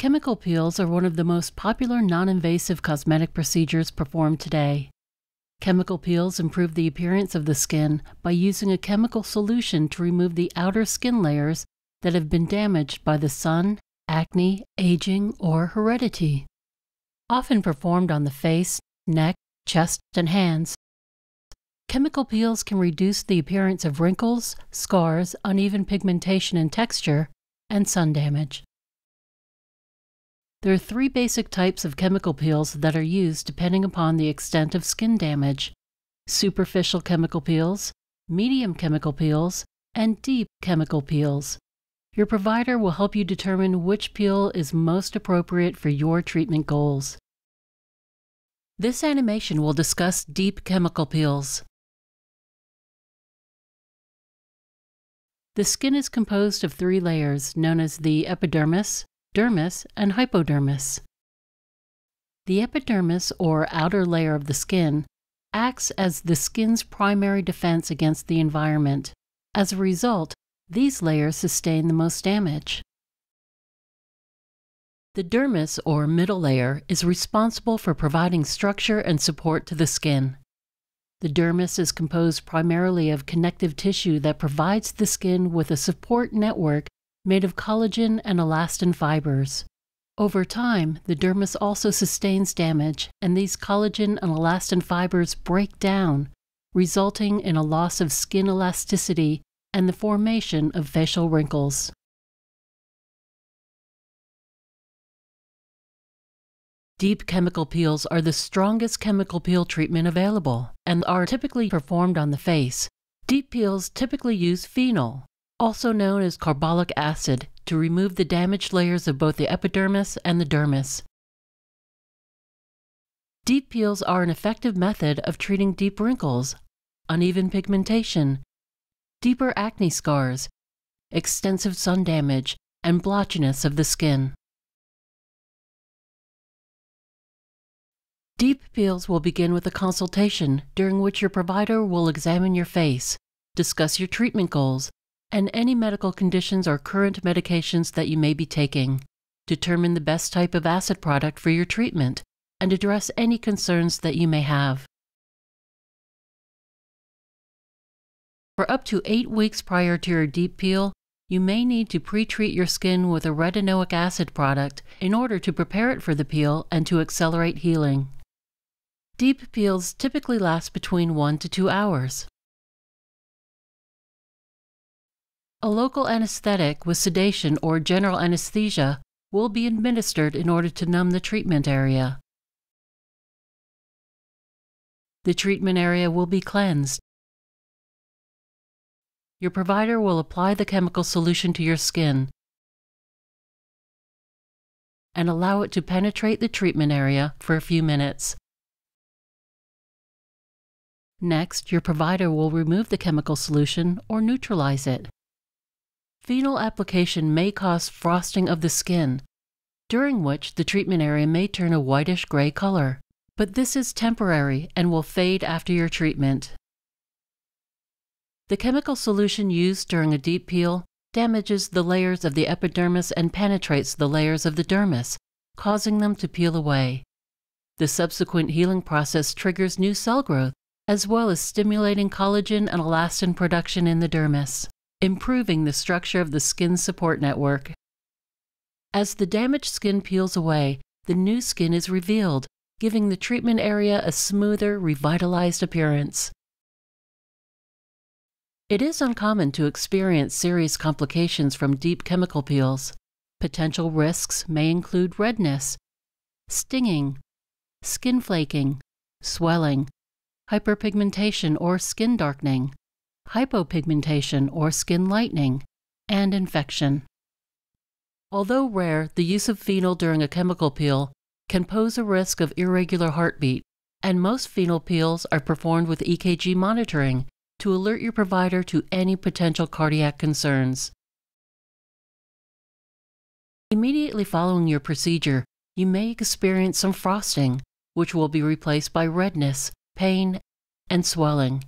Chemical peels are one of the most popular non-invasive cosmetic procedures performed today. Chemical peels improve the appearance of the skin by using a chemical solution to remove the outer skin layers that have been damaged by the sun, acne, aging, or heredity. Often performed on the face, neck, chest, and hands, chemical peels can reduce the appearance of wrinkles, scars, uneven pigmentation and texture, and sun damage. There are 3 basic types of chemical peels that are used depending upon the extent of skin damage: superficial chemical peels, medium chemical peels, and deep chemical peels. Your provider will help you determine which peel is most appropriate for your treatment goals. This animation will discuss deep chemical peels. The skin is composed of 3 layers known as the epidermis, dermis, and hypodermis. The epidermis, or outer layer of the skin, acts as the skin's primary defense against the environment. As a result, these layers sustain the most damage. The dermis, or middle layer, is responsible for providing structure and support to the skin. The dermis is composed primarily of connective tissue that provides the skin with a support network made of collagen and elastin fibers. Over time, the dermis also sustains damage, and these collagen and elastin fibers break down, resulting in a loss of skin elasticity and the formation of facial wrinkles. Deep chemical peels are the strongest chemical peel treatment available and are typically performed on the face. Deep peels typically use phenol, also known as carbolic acid, to remove the damaged layers of both the epidermis and the dermis. Deep peels are an effective method of treating deep wrinkles, uneven pigmentation, deeper acne scars, extensive sun damage, and blotchiness of the skin. Deep peels will begin with a consultation during which your provider will examine your face, discuss your treatment goals, and any medical conditions or current medications that you may be taking, determine the best type of acid product for your treatment, and address any concerns that you may have. For up to 8 weeks prior to your deep peel, you may need to pre-treat your skin with a retinoic acid product in order to prepare it for the peel and to accelerate healing. Deep peels typically last between 1 to 2 hours. A local anesthetic with sedation or general anesthesia will be administered in order to numb the treatment area. The treatment area will be cleansed. Your provider will apply the chemical solution to your skin and allow it to penetrate the treatment area for a few minutes. Next, your provider will remove the chemical solution or neutralize it. Phenol application may cause frosting of the skin, during which the treatment area may turn a whitish-gray color, but this is temporary and will fade after your treatment. The chemical solution used during a deep peel damages the layers of the epidermis and penetrates the layers of the dermis, causing them to peel away. The subsequent healing process triggers new cell growth, as well as stimulating collagen and elastin production in the dermis, improving the structure of the skin support network. As the damaged skin peels away, the new skin is revealed, giving the treatment area a smoother, revitalized appearance. It is uncommon to experience serious complications from deep chemical peels. Potential risks may include redness, stinging, skin flaking, swelling, hyperpigmentation or skin darkening, hypopigmentation or skin lightening, and infection. Although rare, the use of phenol during a chemical peel can pose a risk of irregular heartbeat, and most phenol peels are performed with EKG monitoring to alert your provider to any potential cardiac concerns. Immediately following your procedure, you may experience some frosting, which will be replaced by redness, pain, and swelling.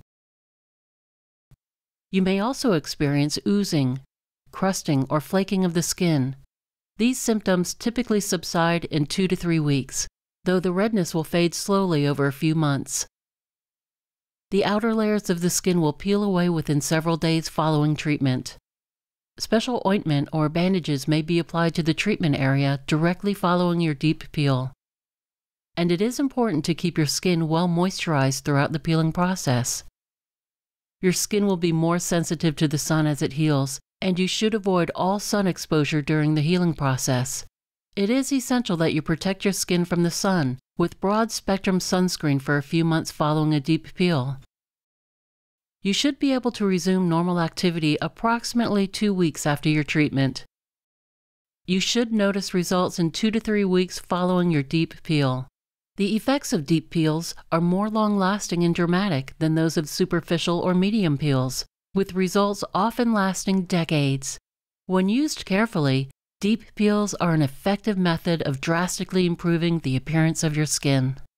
You may also experience oozing, crusting, or flaking of the skin. These symptoms typically subside in 2 to 3 weeks, though the redness will fade slowly over a few months. The outer layers of the skin will peel away within several days following treatment. Special ointment or bandages may be applied to the treatment area directly following your deep peel. And it is important to keep your skin well moisturized throughout the peeling process. Your skin will be more sensitive to the sun as it heals, and you should avoid all sun exposure during the healing process. It is essential that you protect your skin from the sun with broad-spectrum sunscreen for a few months following a deep peel. You should be able to resume normal activity approximately 2 weeks after your treatment. You should notice results in 2 to 3 weeks following your deep peel. The effects of deep peels are more long-lasting and dramatic than those of superficial or medium peels, with results often lasting decades. When used carefully, deep peels are an effective method of drastically improving the appearance of your skin.